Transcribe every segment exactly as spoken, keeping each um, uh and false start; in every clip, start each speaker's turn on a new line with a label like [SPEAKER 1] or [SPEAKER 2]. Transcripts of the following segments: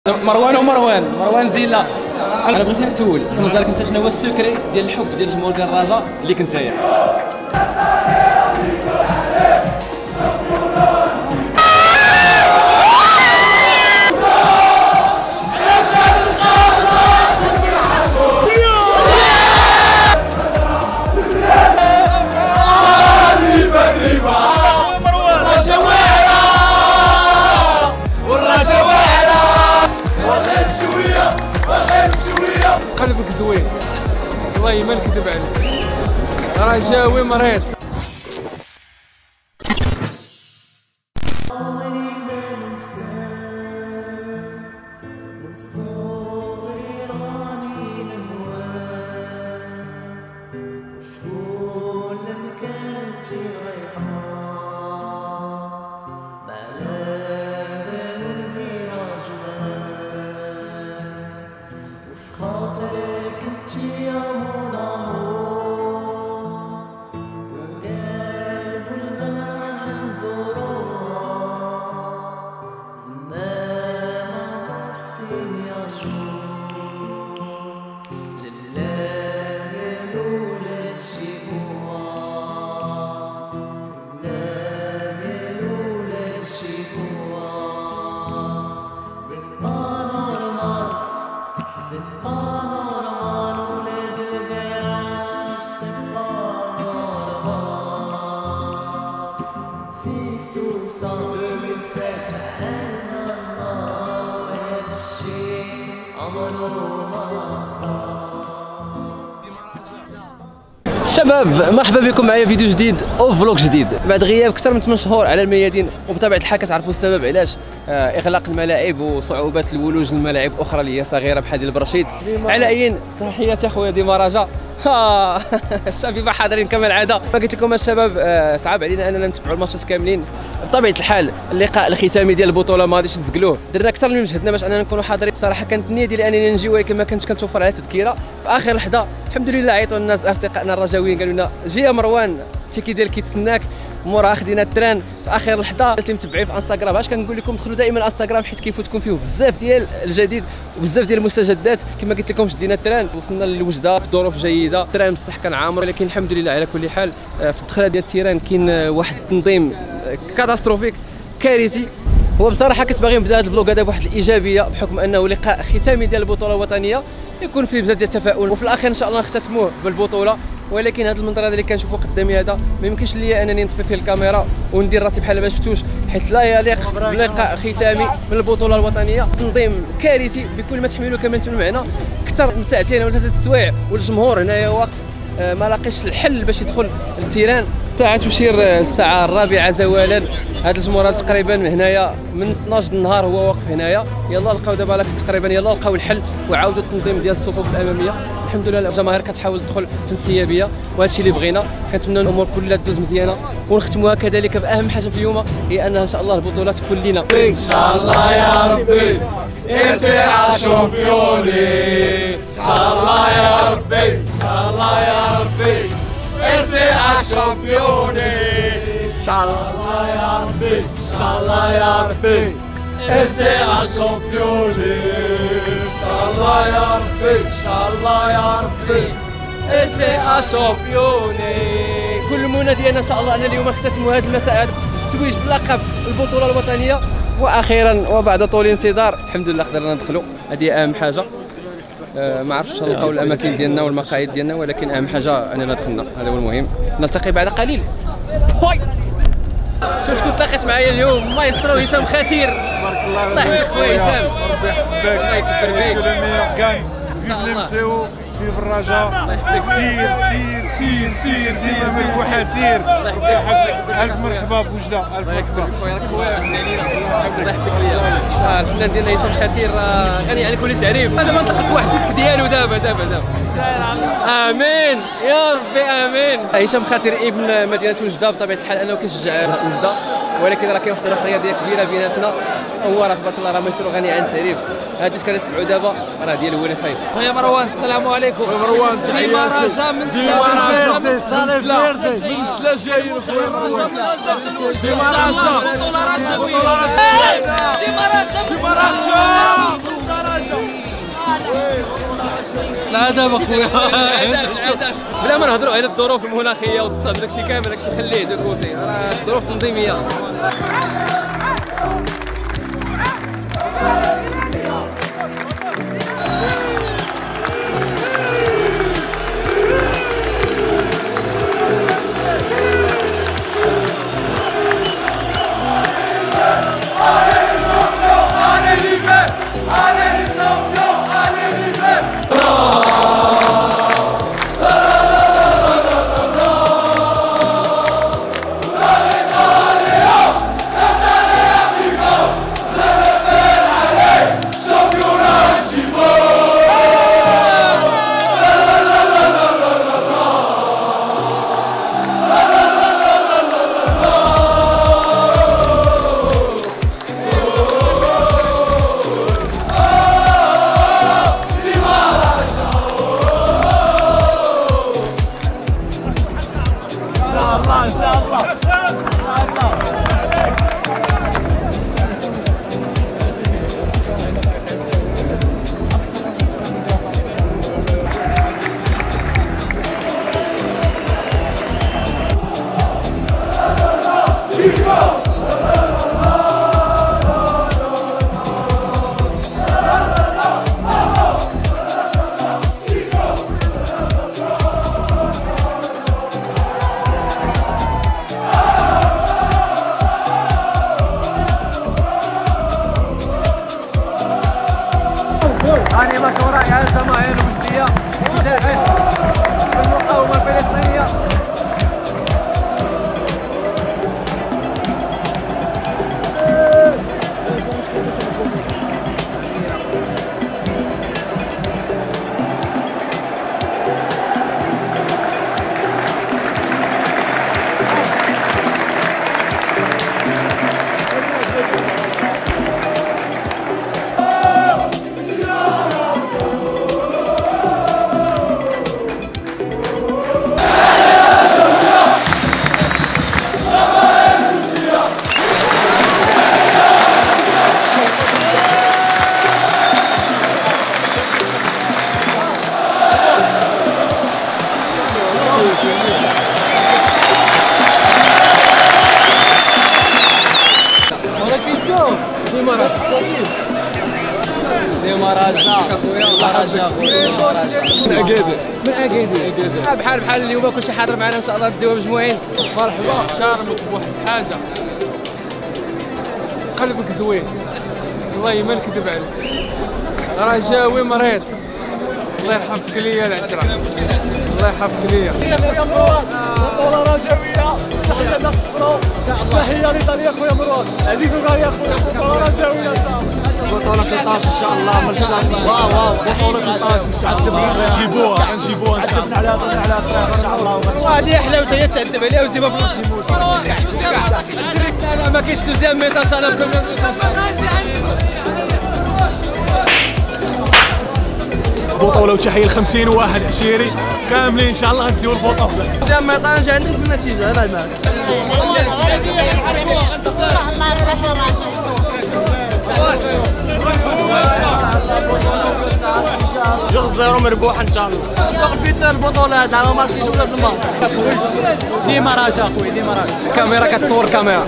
[SPEAKER 1] مروان ومروان مروان زيلا. انا بغيت نسول كنظن لك انت شنو هو السكري ديال الحب ديال جمهور كراجه اللي كنت نتايا؟
[SPEAKER 2] قلبك زوين والله ما نكذب عليك، رجاوي مريض.
[SPEAKER 1] شباب مرحبا بكم معايا فيديو جديد او فلوق جديد بعد غياب اكثر من ثمانية شهور على الميادين، وبطبيعه الحال كتعرفوا السبب علاش. آه اغلاق الملاعب وصعوبات الولوج للملاعب اخرى اللي هي صغيره بحال ديال برشيد. على اي تحياتي اخويا ديما رجا. ها الشباب حاضرين كما العاده. ما قلت لكم الشباب آه صعب علينا اننا نتبعوا الماتشات كاملين بطبيعه الحال. اللقاء الختامي ديال البطوله ما غاديش نزقلوه، درنا اكثر من جهدنا باش اننا نكونوا حاضرين. صراحه كانت النيه ديالي انني نجي ولكن ما كانتش كنتوفر على تذكيره. في اخر لحظه الحمد لله عيطوا الناس اصدقائنا الرجاويين قالوا لنا جي يا مروان التيكي ديالك كيتسناك، مورا خدينا التران. في اخر لحظه الناس اللي متبعين في انستغرام اش كنقول لكم دخلوا دائما انستغرام حيت كيفوتكم فيه بزاف ديال الجديد وبزاف ديال المستجدات. كما قلت لكم شدينا التران وصلنا للوجده في ظروف جيده. التران بصح كان عامر ولكن الحمد لله على كل حال. في الدخله ديال التيران كاين واحد التنظيم كاتاستروفيك كارثي. هو بصراحه كنت باغي نبدا هذا الفلوق هذا بواحد الايجابيه بحكم انه لقاء ختامي ديال البطوله الوطنيه يكون فيه بزاف ديال التفاؤل، وفي الاخير ان شاء الله نختتموه بالبطوله. ولكن هذا المنظر هذا اللي كنشوفوا قدامي هذا ما يمكنش ليا انني نطفي فيه الكاميرا وندير راسي بحال ما شفتوش، حيت لا يليق بلقاء ختامي من البطوله الوطنيه. تنظيم كارثي بكل ما تحمله كما تسمع معنا. اكثر من ساعتين ولا ثلاثه السوايع والجمهور هنايا واقف ما لاقيش الحل باش يدخل التيران. ساعة تشير الساعة الرابعة زوالا. هذا الجمهور تقريبا هنايا من اثناش النهار هو واقف هنايا. يلا لقاو دابا لك تقريبا يلا لقاو الحل وعاودوا التنظيم ديال الصفوف الاماميه. الحمد لله الجماهير كتحاول تدخل في انسيابيه وهذا الشيء اللي بغينا. كنتمنى الامور كلها تدوز مزيانه ونختموها كذلك باهم حاجه في اليوم هي ان ان شاء الله البطوله تكون لينا ان
[SPEAKER 3] شاء الله يا ربي. اسع شامبيوني ان شاء الله يا ربي. ان شاء الله يا ربي. اسع شامبيوني ان شاء الله يا ربي. ان شاء الله يا ربي. اسع شامبيوني ان شاء الله يا ربي. ان شاء الله يا ربي. اسع شامبيوني.
[SPEAKER 1] كل المنى ديالنا ان شاء الله ان اليوم نختتموا هذا المساء هذا بالتتويج بلقب البطوله الوطنيه. واخيرا وبعد طول انتظار الحمد لله قدرنا ندخلوا. هذه اهم حاجه. أه ما عرفتش نلقاو الاماكن ديالنا والمقاعد ديالنا، ولكن اهم حاجه اننا دخلنا. هذا هو المهم. نلتقي بعد قليل. خوي شوف شكون تلاقيت معايا اليوم، مايسترو هشام خطير.
[SPEAKER 4] بارك الله
[SPEAKER 1] الله يحفظك خويا هشام.
[SPEAKER 4] ربي يحفظك.
[SPEAKER 1] الله يكبر فيك.
[SPEAKER 4] لو ميور كان فيف لمساو فيف الرجاء. سير سير سير سير سير سير واحد سير.
[SPEAKER 1] الله يحفظك.
[SPEAKER 4] الف مرحبا بوجده. الف مرحبا
[SPEAKER 1] خويا راك خويا علينا. الله يحفظك ليا. الفنان ديالنا هشام خطير غني على كل تعريف. هذا ما نطلق واحد الديسك ديالو دابا دابا دابا. امين يا ربي امين. هشام خطير ابن مدينه وجده بطبيعه الحال انه كيشجع وجده، ولكن راه كاين واحد الروح رياضيه كبيره بيناتنا. هو راه تبارك الله راه مايسترو غني عن التعريف. هذا الديسك اللي سمعوا دابا راه ديال هو اللي صايب.
[SPEAKER 2] خويا مروان السلام عليكم.
[SPEAKER 4] مروان
[SPEAKER 2] ديما رجا من ديما رجا من الصالح
[SPEAKER 4] لا جايين خويا مروان.
[SPEAKER 2] ديما رجا ديما رجا ديما رجا العذاب اخويا.
[SPEAKER 1] بلا ما نهضروا على الظروف المناخيه والصهد داكشي كامل، داكشي خليه دو كوتي، راه الظروف تنظيميه. هاني مشهورة على الجماهير المجدية مدافع المقاومة الفلسطينية.
[SPEAKER 2] من اكادير
[SPEAKER 1] من اكادير بحال بحال اليوم كلشي حاضر معنا ان شاء الله نديوها مجموعين.
[SPEAKER 2] مرحبا. شارمك بواحد الحاجه، قلبك زوين والله ما نكذب عليك، رجاوي مريض الله يحفظك ليا العشره، الله يحفظك ليا.
[SPEAKER 3] بطولة رجاوية تحت الصفراء، تحية لطريق خويا مروان، عزيز وغالي خويا، بطولة رجاوية ان شاء الله.
[SPEAKER 2] بطولة ثلاثطاش ان شاء الله، ما شاء الله. واو واو بطولة ثلاثطاش تعذبنا، نجيبوها نجيبوها تعذبنا على على الطريق ان شاء الله.
[SPEAKER 1] وهذه حلاوتها هي تعذب عليها وتجيبها في نص لا ما كاينش دوزيام ميطاج انا بروميير
[SPEAKER 3] بطولة وتحية ل خمسين وواحد عشيري كاملين ان شاء الله غنديو البطولة.
[SPEAKER 1] دوزيام ميطاج عندك في النتيجة هذا المال.
[SPEAKER 3] جوج زيرو مربوح ان شاء الله.
[SPEAKER 1] تقبيت البطولة هذا ما ماركيش ولا الماء. ديما راجع اخويا ديما راجع. الكاميرا كتصور كاميرا.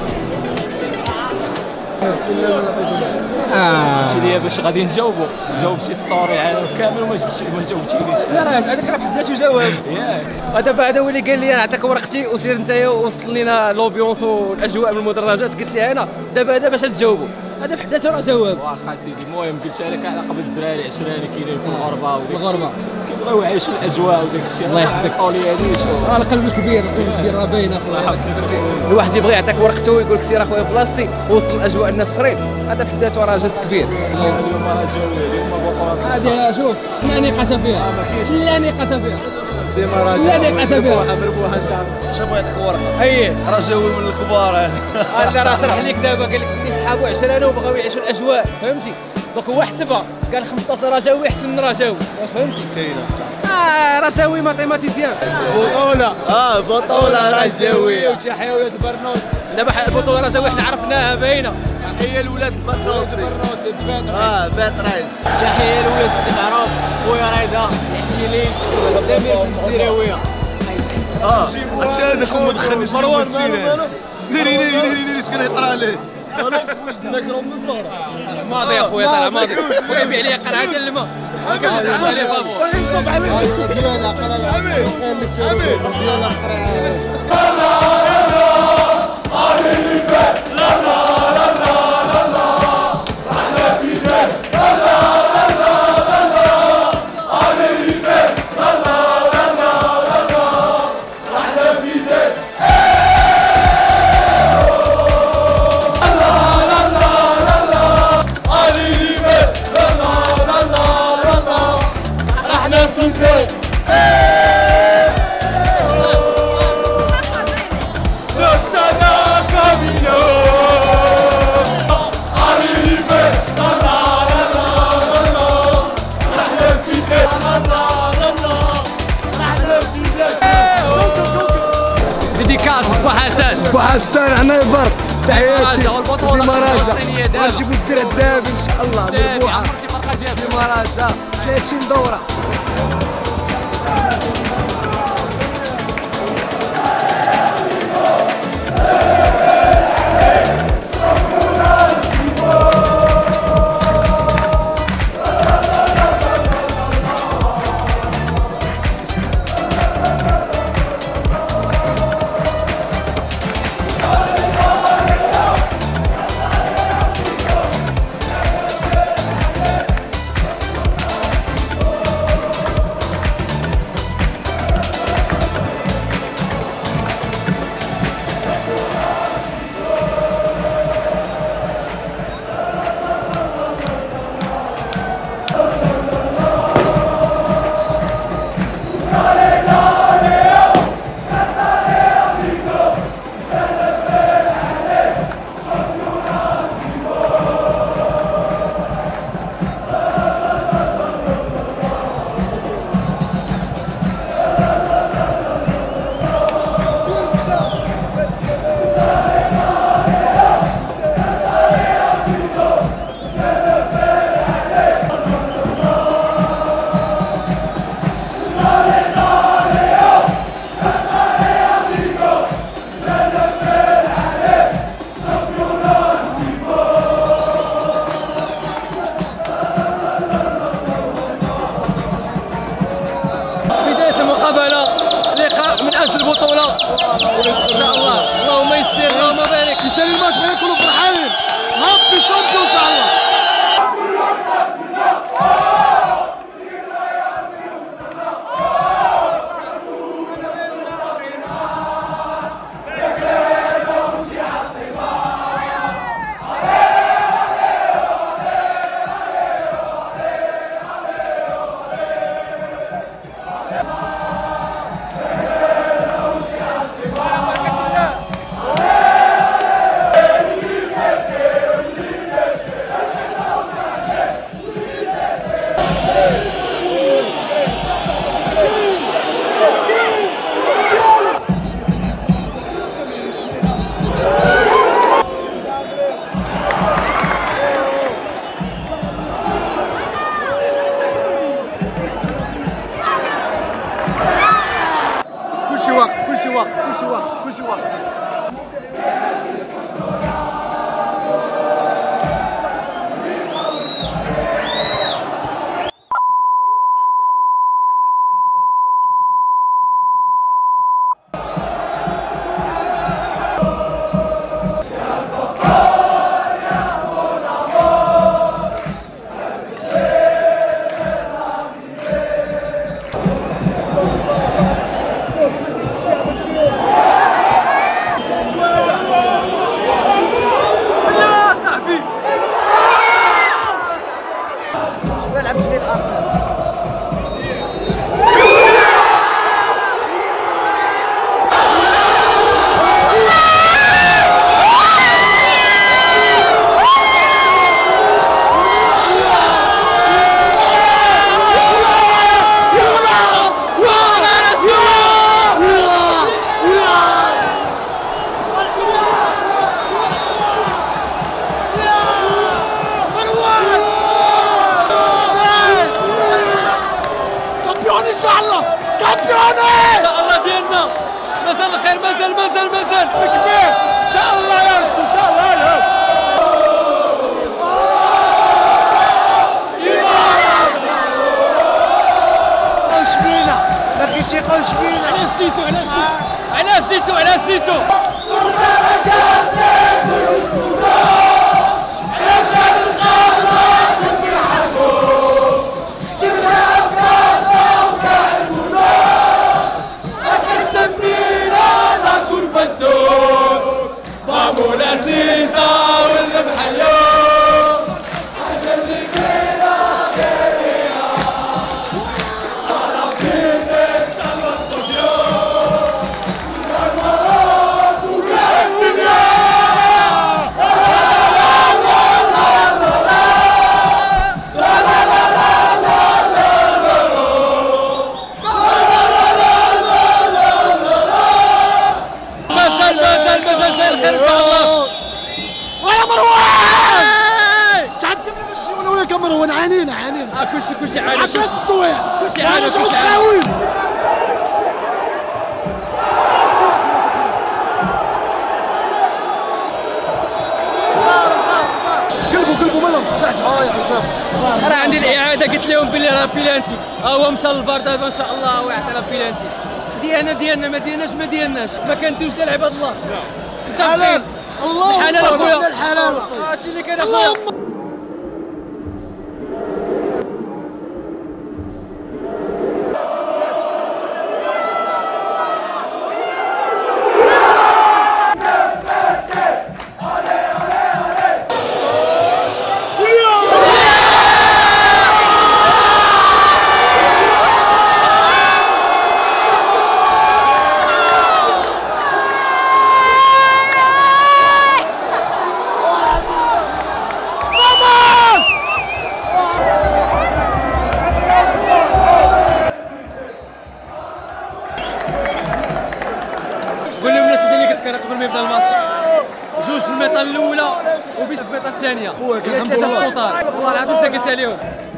[SPEAKER 3] شي ليا باش غادي نجاوبو، جاوب شي ستوري عالم كامل وما جبتش ما جاوبتينيش.
[SPEAKER 1] لا لا هذاك راه بحال ذاته جواب.
[SPEAKER 3] ياك
[SPEAKER 1] دابا هذا هو اللي قال لي نعطيك ورقتي وسير نتايا ووصل لينا لوبيونس والاجواء من المدرجات، قلت لي انا دابا هذا باش تجاوبوا، هذا بحال ذاته راه جواب.
[SPEAKER 3] واخا سيدي المهم قلت لك على قبل الدراري عشراني كاينين في الغربه وداك الشيء
[SPEAKER 1] الغربة.
[SPEAKER 3] كيبغيو يعيشوا الاجواء وداك الشيء.
[SPEAKER 1] الله يحفظك.
[SPEAKER 3] قولي هذه شو
[SPEAKER 1] راه القلب الكبير القلب الكبير راه باين اخويا. الواحد يبغي يعطيك ورقته ويقول لك سير اخويا بلاصتي ووصل الاجواء الناس اخرين، هذا بحد ذاته راه جست كبير.
[SPEAKER 3] اليوم راه جاويه اليوم بطولات
[SPEAKER 1] هذه شوف لا نقاش فيها
[SPEAKER 3] ما كاينش
[SPEAKER 1] لا نقاش فيها
[SPEAKER 3] ديما راه
[SPEAKER 1] لا نقاش فيها.
[SPEAKER 3] مربوحه ان شاء الله. شافوا يعطيك ورقه
[SPEAKER 1] اييه
[SPEAKER 3] راه جاوي من الكبار.
[SPEAKER 1] انا راه شرح لك دابا قال لك اللي صحابو عشرانه وبغاو يعيشوا الاجواء فهمتي، دونك هو حسبها قال خمسطاش رجاوي احسن من رجاوي واش فهمتي.
[SPEAKER 3] كاينه
[SPEAKER 1] اه رجاوي ماتيماتيسيان.
[SPEAKER 3] بطوله اه بطوله رجاويه
[SPEAKER 2] وتحية ولاد البرنوس.
[SPEAKER 1] دابا البطوله رجاوي حنا عرفناها باينه.
[SPEAKER 3] تحيه لولاد البرنوس
[SPEAKER 2] البرنوس بدر.
[SPEAKER 3] اه باترين.
[SPEAKER 2] تحية لولاد سيدي معروف خويا رضا كاينين سمير بن الزراويه.
[SPEAKER 3] اه هادشي هذاك ما دخلنيش مروان نيري نيري نيري نيري شكون يطرى عليه نكرهم من الصورة
[SPEAKER 1] ماضي يا خويا طالع ماضي ويبيع لي قرعه ديال الماء كنزعم عليه فابور
[SPEAKER 3] ديالها قرا امين امين ديالها
[SPEAKER 1] ديديكاس بو حسن
[SPEAKER 3] بو حسن حنا البر تحياتي
[SPEAKER 1] والبطوله
[SPEAKER 3] الفلسطينيه غنجيبو الدرع الذهبي ان شاء الله مربوحه في مراجع ثلاثين دوره.
[SPEAKER 1] لقاء من اجل البطوله ان شاء الله. اللهم يسر اللهم بارك
[SPEAKER 3] يسالي الماتش بغا يكونوا فرحانين هابي شامبيون ان شاء الله. كل شيء وقت كل شيء وقت كل شيء وقت كل شيء وقت.
[SPEAKER 1] مازال الخير، مازال مازال مازال
[SPEAKER 3] كبير ان شاء الله يا رب، ان شاء الله يا رب.
[SPEAKER 2] شبينا ما كاينش يقول شبينا.
[SPEAKER 1] على سيتو على سيتو على سيتو على سيتو
[SPEAKER 2] مروان عانينا عانينا.
[SPEAKER 1] اه كلشي كلشي عاني.
[SPEAKER 2] عشرة السوايع
[SPEAKER 1] كلشي عاني كلشي عاني.
[SPEAKER 2] قلبوا قلبوا مالهم صح اه يا شاف.
[SPEAKER 1] راه عندي الاعاده قلت لهم بلي راه بيلانتي، ها هو مشى للفار دابا ان شاء الله هو يعطينا بيلانتي. ديالنا ديالنا ما ديالناش ما ديالناش ما كندوش كاع عباد الله.
[SPEAKER 2] حلال الله
[SPEAKER 1] الحلال اخويا
[SPEAKER 2] الحلال
[SPEAKER 1] هادشي اللي كاين اخويا. قول لهم النتيجه اللي كانت قبل ما يبدا الماتش. جوج في الميطه الاولى وبيش في الميطه الثانيه. هي ثلاثه في الطوطال. والله العظيم انت قلتها لهم.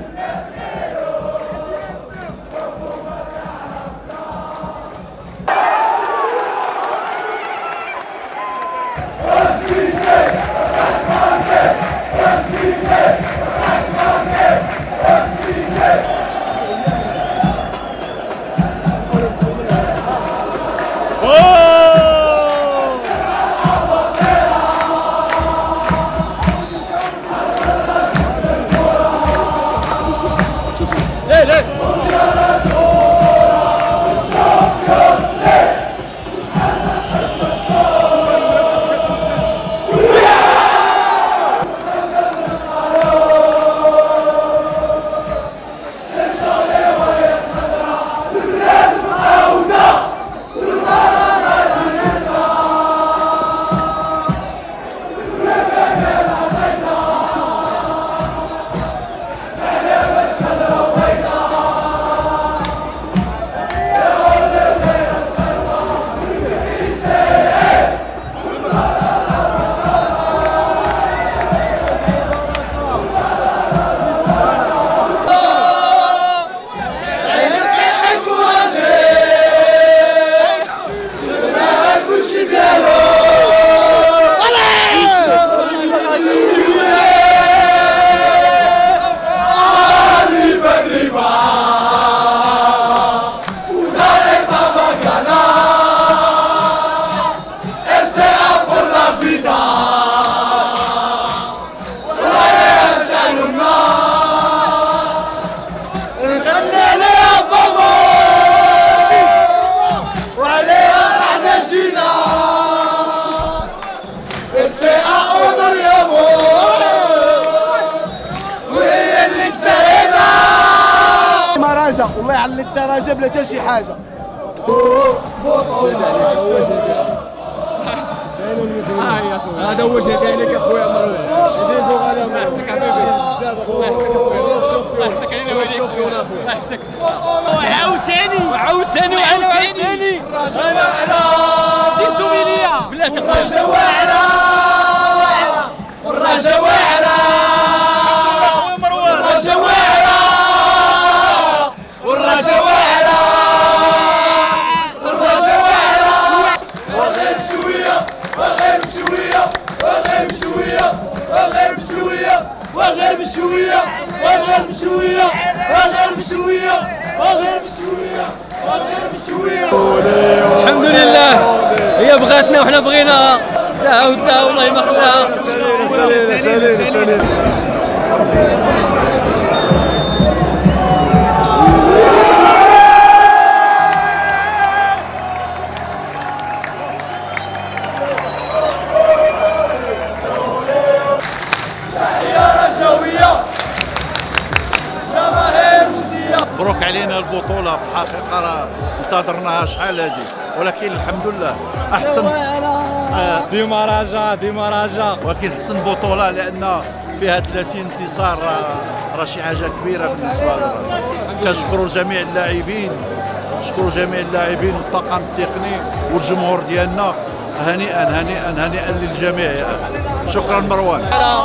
[SPEAKER 1] ليه ليه
[SPEAKER 2] والله على الدرجه بلا حتى شي حاجه.
[SPEAKER 3] هذا هو جهدي عليك اخويا مروان. عزيزو غالي الله يحفظك حبيبي بزاف اخويا. الله يحفظك علينا وعليك الله يحفظك.
[SPEAKER 1] وعاوتاني وعاوتاني وعاوتاني الرجاء واعره دي زميليه بلاتي
[SPEAKER 3] الرجاء واعره والرجاء واعره والرجاء واعره والرجاء واعره والرجاء واعره
[SPEAKER 1] بغاتنا وحنا بغيناها. داها وداها والله ما خلاها.
[SPEAKER 3] سالينا سالينا سالينا.
[SPEAKER 5] مبروك علينا البطولة، في الحقيقة راه انتظرناها شحال هادي، ولكن الحمد لله أحسن آه
[SPEAKER 3] ديما راجع ديما راجع،
[SPEAKER 5] ولكن أحسن بطولة لأن فيها ثلاثين انتصار، راه شي حاجة كبيرة بالنسبة لنا. كنشكروا جميع اللاعبين، نشكروا جميع اللاعبين والطاقم التقني والجمهور ديالنا. هنيئا هنيئا هنيئا للجميع. شكرا مروان.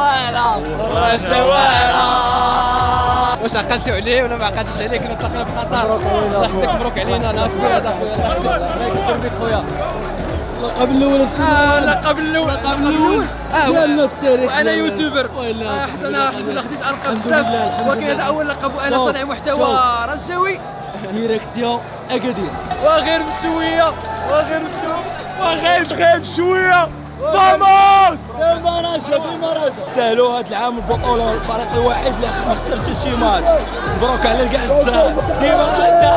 [SPEAKER 1] واش عقلتوا عليه ولا ما عقلتوش عليه؟ كنا طلقنا في خطر. الله يحفظك، مبروك علينا. انا خويا هذا خويا، الله يكثر بك خويا.
[SPEAKER 3] اللقب الاول
[SPEAKER 1] اه اللقب الاول اللقب الاول
[SPEAKER 3] ديالنا في التاريخ.
[SPEAKER 1] وانا يوتيوبر حتى انا الحمد لله خديت القاب بزاف، ولكن هذا اول لقب وانا صانع محتوى رجاوي.
[SPEAKER 3] ديريكسيون اكادير
[SPEAKER 1] وغير بشويه وغير بشويه
[SPEAKER 3] وغير تغيب شويه. فاموس ديما راجع ديما راجع. سالوا هذا العام البطوله الفريق الوحيد اللي ما خسرش شي ماتش. مبروك على كاع الزهر. ديما راجع.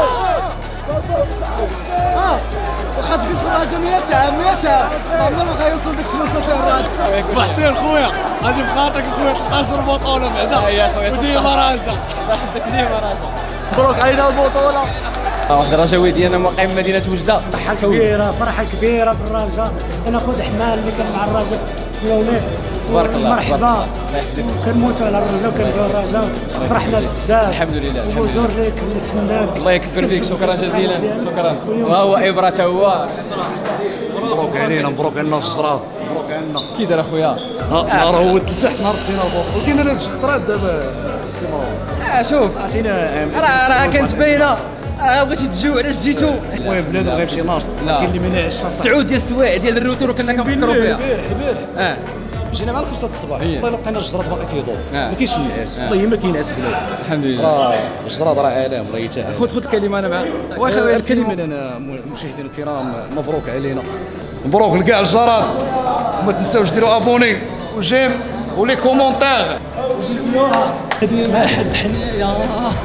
[SPEAKER 3] اه واخا تقيس الراجل مية عام مية عام عمرنا ما غيوصل داكشي اللي وصل فيه الراجل. بحسين خويا غادي في خاطرك خويا ثلاث عشر بطوله بعدا وديما راجع. الله يحفظك ديما راجع. مبروك علينا البطوله.
[SPEAKER 1] واحد الرجاوي ديالنا مقيم مدينه وجده.
[SPEAKER 6] فرحه كبيره فرحه كبيره بالرجاء. انا خذ حمال اللي كان مع الرجاء في الاولاد.
[SPEAKER 1] تبارك الله
[SPEAKER 6] مرحبا. كنموتوا على الرجاء وكنبغيو الرجاء. فرحنا بزاف
[SPEAKER 1] الحمد لله.
[SPEAKER 6] وزور ليك السناك.
[SPEAKER 1] الله يكثر فيك. شكرا جزيلا. شكرا. وهو ابره تا هو.
[SPEAKER 5] مبروك علينا مبروك علينا الجزرات. مبروك علينا.
[SPEAKER 1] كي داير اخويا؟
[SPEAKER 5] نهار هو لتحت نهار دينا البطوله، ولكن انا هاد الخطرات دابا السي مروان.
[SPEAKER 1] اه شوف
[SPEAKER 5] عطينا
[SPEAKER 1] راه راه كانت باينه. راه بغيتي تجيو علاش جيتو؟
[SPEAKER 5] المهم بنادم غيمشي ناشط. كاين اللي ما ناعش
[SPEAKER 1] سعود ديال السوايع ديال الروتور وكنا كنفكروا فيها.
[SPEAKER 5] البارح البارح
[SPEAKER 1] اه
[SPEAKER 5] جينا مع خمسة الصباح، والله الا لقينا الجراد باقي كيدور،
[SPEAKER 1] آه.
[SPEAKER 5] ما كاينش النعاس، والله ما كاينعاس بلاد.
[SPEAKER 1] الحمد لله.
[SPEAKER 5] راه الجراد راه عالم الله يتعالى.
[SPEAKER 1] خذ خذ الكلمه انا معاك.
[SPEAKER 5] واخا الكلمه انا مشاهدينا الكرام مبروك علينا. مبروك لكاع الجراد، وما تنساوش ديروا ابوني وجيم ولي كومونتير.
[SPEAKER 6] هذه ما حد حنايا.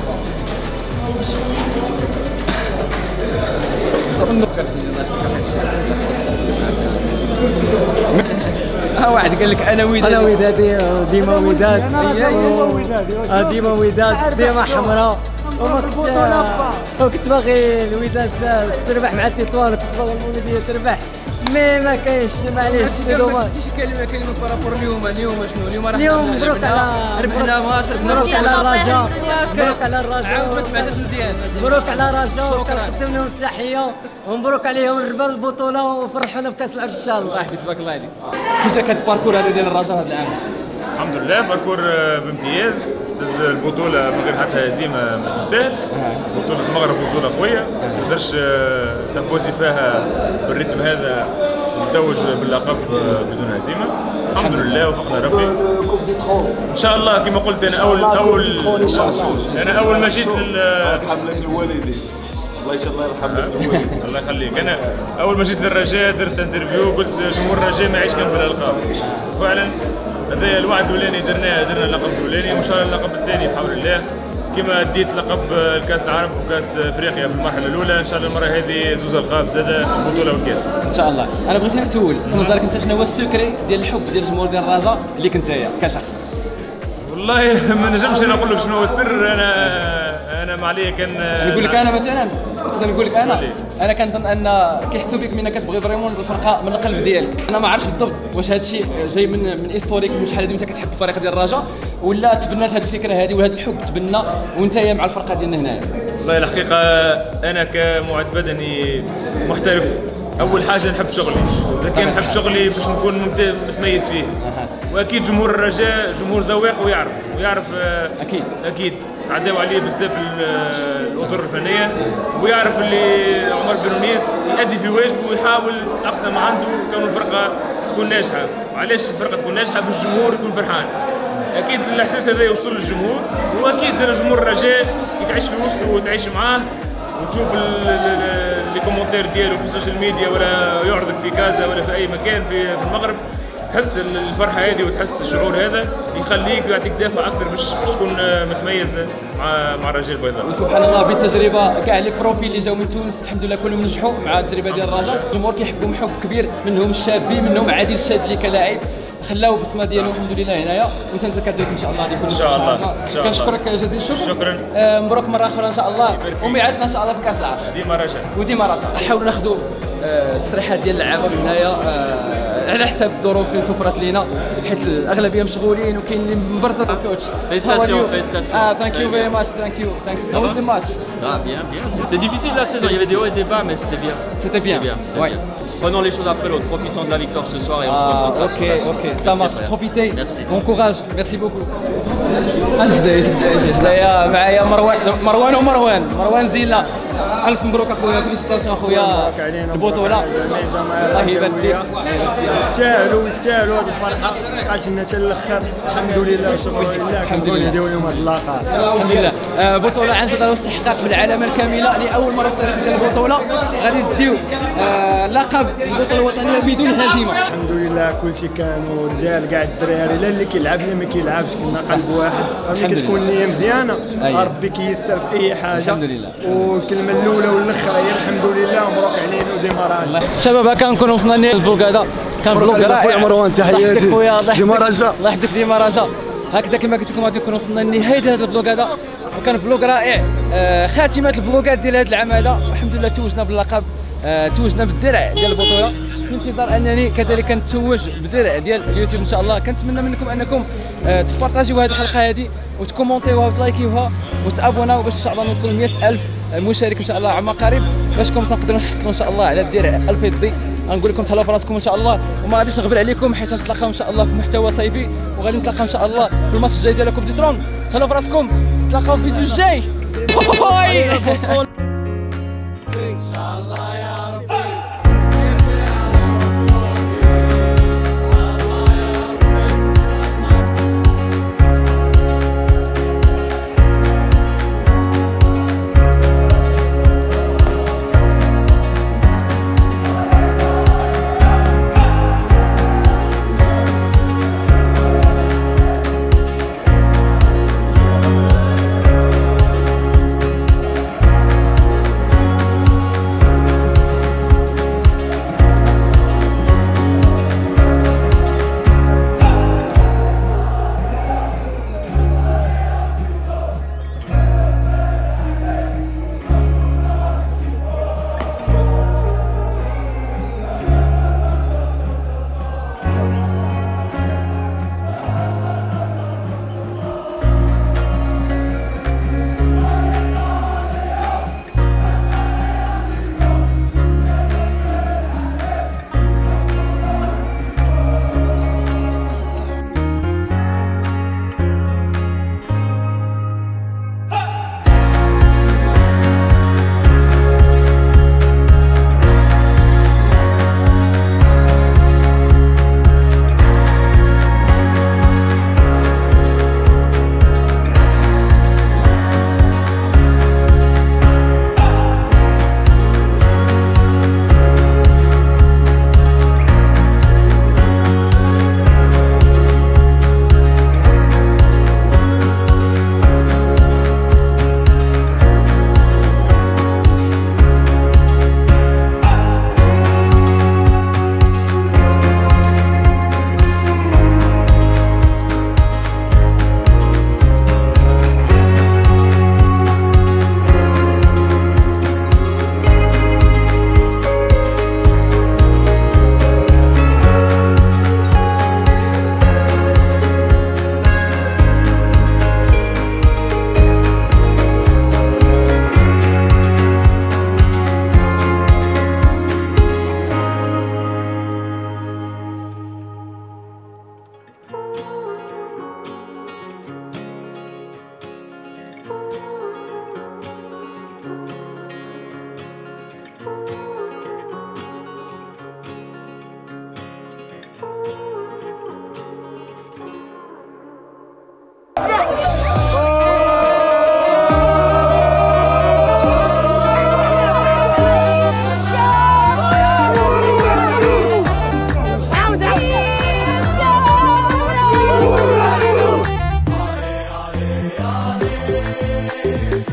[SPEAKER 1] ها واحد قال لك انا وداد.
[SPEAKER 6] انا ودادي ديما وداد. ديما وداد ديما حمراء. وما كنت كنت باغي الوداد تربح مع تيطوان، كنت باغي المولوديه تربح، مي ما كاينش معليش سي دوماج.
[SPEAKER 1] شي كلمه كلمه بارابور اليوم. اليوم شنو اليوم؟ راه
[SPEAKER 6] اليوم مبروك على
[SPEAKER 1] ربحنا ماتش.
[SPEAKER 6] مبروك على الرجاء. مبروك على الرجاء.
[SPEAKER 1] عاود ما سمعتش مزيان.
[SPEAKER 6] مبروك على الرجاء وكنقدم لهم التحيه ومبروك عليهم ربحوا البطوله وفرحونا بكاس العرب ان شاء الله.
[SPEAKER 1] الله يحفظك تبارك الله عليك. كي جاك هذا الباركور هذا ديال الرجاء هذا العام؟
[SPEAKER 7] الحمد لله باركور بامتياز. دز البطولة من غير حتى هزيمة مش بالسهل. بطولة المغرب بطولة قوية، ما تقدرش تبوزي فيها بالريتم هذا وتتوج باللقب بدون هزيمة. الحمد لله وفقنا ربي. ان شاء الله كما قلت انا اول اول انا اول ما جيت
[SPEAKER 4] يرحم لك الوالدين. الله ان شاء الله يرحم لك الوالدين.
[SPEAKER 7] الله يخليك. انا اول ما جيت للرجاء درت انترفيو قلت جمهور الرجاء ما يعيش كان بالالقاب، وفعلا هذا الوعد الاولاني درناه. درنا اللقب الاولاني وان شاء الله اللقب الثاني بحول الله. كما ديت لقب الكاس العرب وكاس افريقيا في المرحله الاولى، ان شاء الله المره هذه زوز القاب زاده البطوله والكاس.
[SPEAKER 1] ان شاء الله. انا بغيت نسول في نظرك انت شنو هو السكري ديال الحب ديال الجمهور ديال الرجاء اللي كنت انت كشخص؟
[SPEAKER 7] والله ما نجمش انا نقول لك شنو هو السر. انا انا ما عليا كان
[SPEAKER 1] نقول لك انا مثلا نقدر نقول لك انا انا كنظن ان كيحسوا بك من كتبغي فريمون الفرقه من القلب ديالك. انا ما عرفتش بالضبط واش هذا الشيء جاي من من هيستوريك من شحال هذه وانت كتحب الفريق ديال الرجاء، ولا تبنات هذه الفكره هذه وهذا الحب تبنى وانت مع الفرقه ديالنا هنايا.
[SPEAKER 7] والله الحقيقه انا كمعد بدني محترف اول حاجه نحب شغلي. اذا كان نحب شغلي باش نكون متميز فيه. واكيد جمهور الرجاء جمهور ذواق ويعرف ويعرف
[SPEAKER 1] اكيد
[SPEAKER 7] اكيد تعداو عليه بزاف الاطر الفنيه، ويعرف اللي عمر بنونيس يؤدي في واجبه ويحاول اقصى ما عنده كون الفرقه تكون ناجحه. وعلاش الفرقه تكون ناجحه؟ باش الجمهور يكون فرحان. اكيد الاحساس هذا يوصل للجمهور، واكيد زي جمهور الرجاء تعيش في وسطه وتعيش معاه وتشوف لي كومنتير ديالو في السوشيال ميديا ولا يعرضك في كازا ولا في اي مكان في في المغرب، تحس الفرحه هذه وتحس الشعور هذا يخليك يعطيك دافع اكثر باش باش تكون متميز مع مع الرجاء البيضاء.
[SPEAKER 1] وسبحان الله بالتجربه كاع لي بروفيل اللي جاو من تونس الحمد لله كلهم نجحوا مع التجربه ديال الرجاء، الجمهور كيحبهم حب كبير، منهم الشابين منهم عادل الشاذلي كلاعب خلاو بصمه ديالو الحمد لله هنايا، وانت انت كذلك ان شاء الله غادي
[SPEAKER 7] ان شاء الله ان شاء الله.
[SPEAKER 1] كنشكرك جزيل الشكر.
[SPEAKER 7] شكرا.
[SPEAKER 1] آه مبروك مره اخرى ان شاء الله، وميعادنا ان شاء الله في كاس العالم.
[SPEAKER 7] ديما رجاء
[SPEAKER 1] وديما رجاء. نحاولوا ناخذوا التصريحات ديال اللعابه من هنايا آه على حسب الظروف اللي توفرت لينا، حيت الاغلبيه مشغولين وكاين اللي مبرزط الكوتش.
[SPEAKER 8] Félicitations, félicitations.
[SPEAKER 1] Ah, thank you very much, thank you, thank you. How was the match?
[SPEAKER 8] Ça va bien, bien. C'est difficile la saison, il y avait des hauts et des bas, mais c'était bien.
[SPEAKER 1] C'était bien.
[SPEAKER 8] C'était bien, c'était
[SPEAKER 1] Ouais.
[SPEAKER 8] bien. Prenons les choses après l'autre, profitons de la victoire ce soir et on se
[SPEAKER 1] Ah,
[SPEAKER 8] concentre
[SPEAKER 1] ok,
[SPEAKER 8] sur la suite.
[SPEAKER 1] ok, ça marche,
[SPEAKER 8] frère.
[SPEAKER 1] profitez.
[SPEAKER 8] Merci.
[SPEAKER 1] Bon courage, merci beaucoup. هدايا معايا مروان مروان ومروان مروان زيلا، الف مبروك اخويا، فيليسيتاسيون اخويا البطوله، الله يبارك فيك.
[SPEAKER 9] يستاهلوا يستاهلوا هذه الفرحه، بقات لنا حتى الاخر، الحمد لله وشكرا لله، كنقول نديرو لهم هذه اللقاء.
[SPEAKER 1] الحمد لله. آه بطوله عن جدارة واستحقاق بالعلامه الكامله لاول مره في التاريخ ديال البطوله، غادي نديو آه لقب البطوله الوطنيه بدون هزيمه.
[SPEAKER 9] الحمد لله كلشي كانوا رجال كاع الدراري، لا اللي كيلعب لا ما كيلعبش، كنا قلب واحد، ملي كتكون النيه مزيانه ربي كيسر في اي حاجه.
[SPEAKER 1] الحمد لله.
[SPEAKER 9] والكلمه الاولى والاخرى هي الحمد لله ومبروك علينا وديما راجع.
[SPEAKER 1] شباب هكا نكون وصلنا للفلوق هذا، كان فلوق رائع.
[SPEAKER 9] خويا مروان تحياتي.
[SPEAKER 1] خويا الله
[SPEAKER 9] ديما رجاء.
[SPEAKER 1] الله يحفظك ديما رجاء. هكذا كما قلت لكم غادي نكون وصلنا لنهايه هذا الفلوق هذا، وكان فلوق رائع. آه خاتمه الفلوقات ديال هذا العام هذا، والحمد لله توجنا باللقب، آه توجنا بالدرع ديال البطوله، في انتظار انني كذلك نتوج بدرع ديال اليوتيوب ان شاء الله. كنتمنى منكم انكم آه تبارطاجيو هذه الحلقه هذه وتكومونتيوها وتلايكيوها وتابوناو باش ان شاء الله نوصلوا ل مئة ألف مشارك ان شاء الله عما قريب، باش كم نقدروا نحصلوا ان شاء الله على الدرع الفضي. غنقول لكم تهلاو في راسكم ان شاء الله، وما غاديش نغبر عليكم حيت نتلاقاو ان شاء الله في محتوى صيفي، وغادي نتلاقاو ان شاء الله في الماتش الجاي ديال كوب دي ترون. تهلاو في راسكم، نتلاقاو في الفيديو الجاي. باي.
[SPEAKER 3] شامبيوني